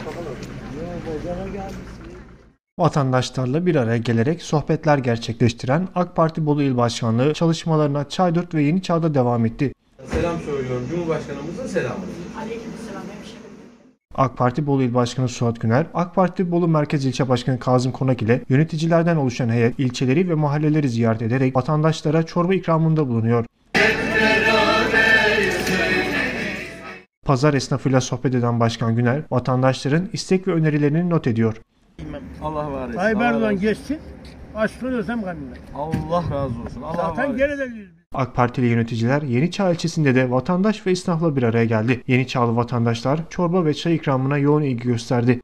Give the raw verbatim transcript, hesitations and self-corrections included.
Vatandaşlarla bir araya gelerek sohbetler gerçekleştiren AK Parti Bolu İl Başkanlığı çalışmalarına Çaydurt ve Yeniçağ'da devam etti. Selam söylüyorum. Cumhurbaşkanımızın selamı. Aleykümselam hemşerim. AK Parti Bolu İl Başkanı Suat Güner, AK Parti Bolu Merkez İlçe Başkanı Kazım Konak ile yöneticilerden oluşan heyet ilçeleri ve mahalleleri ziyaret ederek vatandaşlara çorba ikramında bulunuyor. Pazar esnafıyla sohbet eden Başkan Güner, vatandaşların istek ve önerilerini not ediyor. Allah var etsin. Tayyip Allah Erdoğan razı olsun. geçsin, açlık ölsem kanımda. Allah razı olsun. Allah var Zaten etsin. gene de yüz. AK Partili yöneticiler Yeniçağ ilçesinde de vatandaş ve esnafla bir araya geldi. Yeniçağlı vatandaşlar çorba ve çay ikramına yoğun ilgi gösterdi.